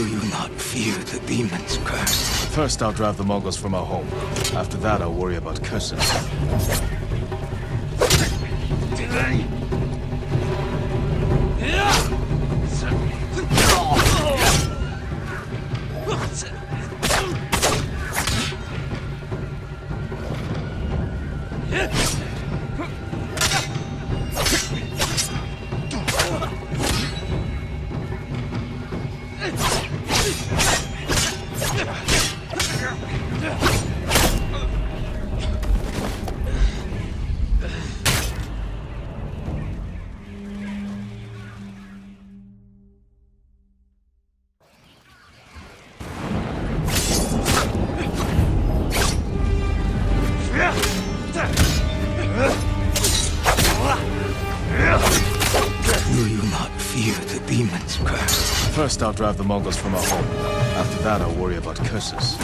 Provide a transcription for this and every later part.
Do you not fear the demon's curse? First, I'll drive the Mongols from our home. After that, I'll worry about curses. Do you not fear the demon's curse? First, I'll drive the Mongols from our home. After that, I'll worry about curses.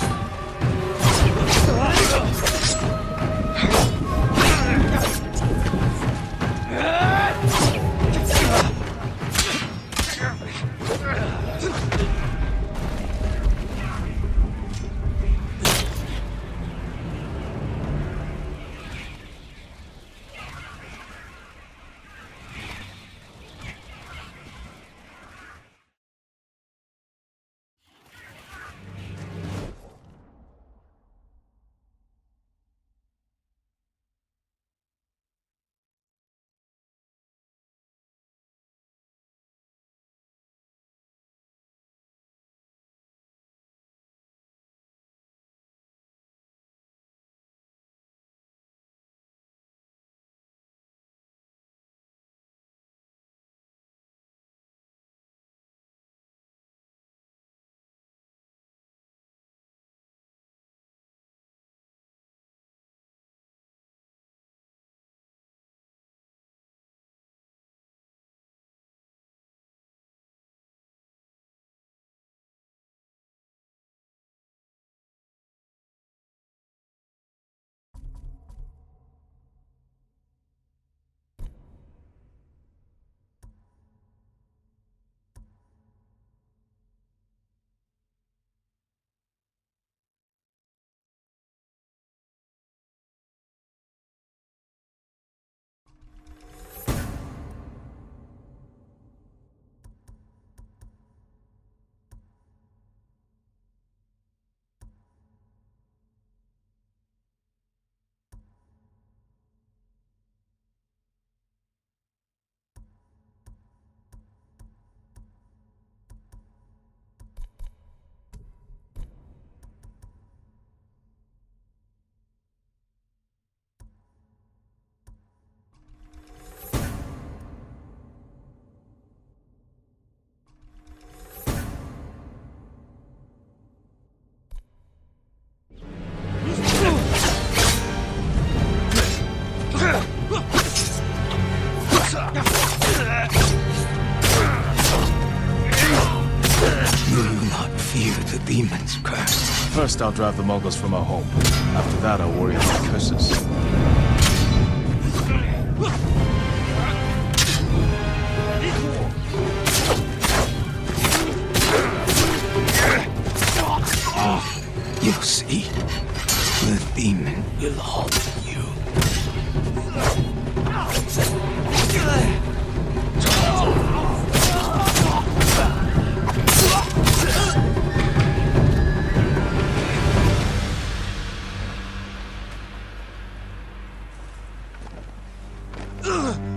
demon's curse. First, I'll drive the Mongols from our home. After that, I'll worry about curses. You see, the demon will haunt you. Ugh!